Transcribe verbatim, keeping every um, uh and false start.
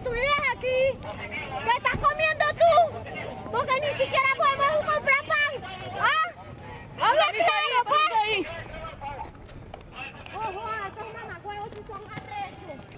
tú vives aquí. ¿Qué estás comiendo tú? Porque ni siquiera podemos comprar pan. ¿Ah? Habla claro, pues. Ojo, estos mamacuevos si son arrechos.